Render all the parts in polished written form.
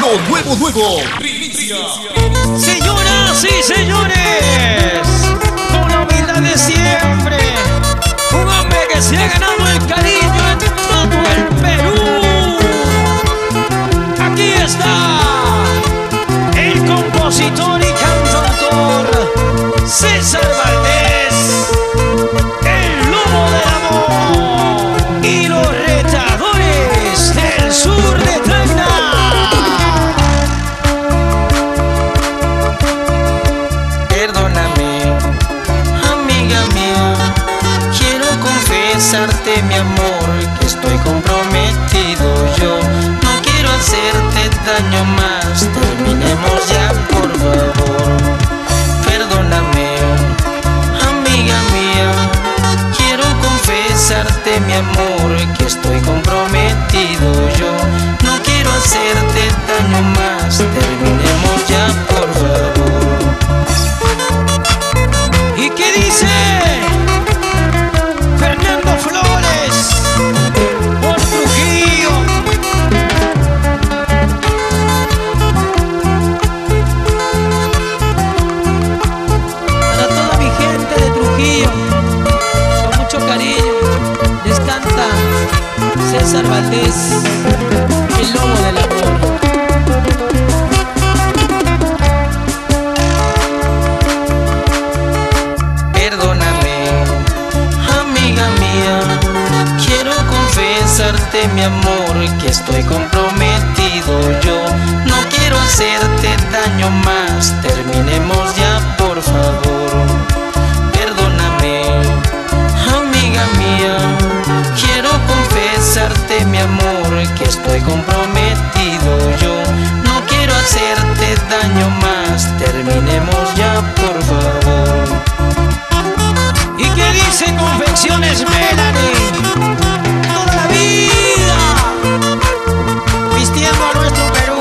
Lo nuevo, primicia. Señoras y señores, con la humildad de siempre, un hombre que se ha ganado el cariño en todo el Perú. Aquí está el compositor y cantautor César Valdés, el lobo del amor y los retadores del sur de Tacna. Perdóname, amiga mía, quiero confesarte mi amor, que estoy comprometido yo. No quiero hacerte daño más, terminemos ya por favor. Perdóname, amiga mía, quiero confesarte mi amor, que estoy comprometido yo. No quiero hacerte daño más, terminemos ya por favor. ¿Y qué dice Fernando Flores por Trujillo? Para toda mi gente de Trujillo, con mucho cariño, les canta César Valdés, el lobo del amor. Mi amor, que estoy comprometido yo. No quiero hacerte daño más, terminemos ya por favor. Perdóname, amiga mía, quiero confesarte mi amor, que estoy comprometido yo. No quiero hacerte daño más, terminemos ya por favor. ¿Y qué dice Confecciones Melanie? Toda la vida vistiendo a nuestro Perú.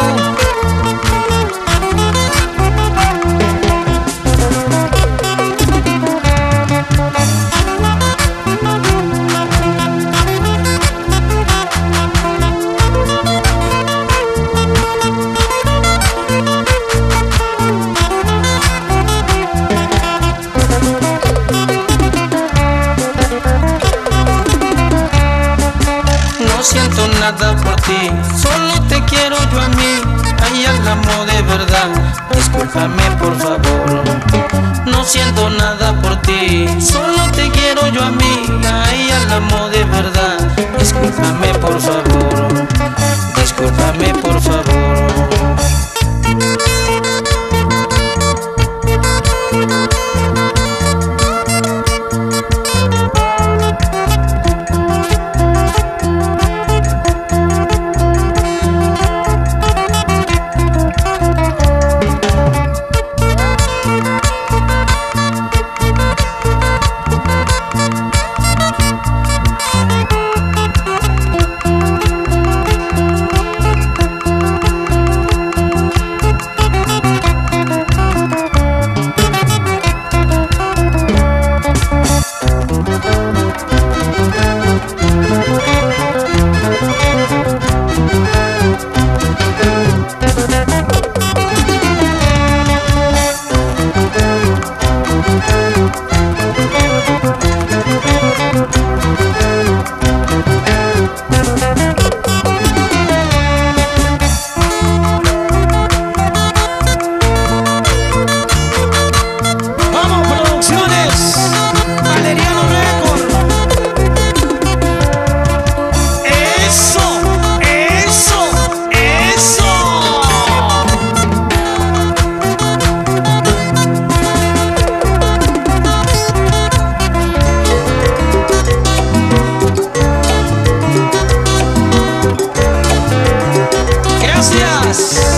No siento nada por ti, solo te quiero yo a mí. Ay, al amo de verdad, discúlpame por favor. No siento nada por ti, solo te quiero yo a mí. Ay, al amo de verdad, discúlpame por favor. Discúlpame por favor. Gracias.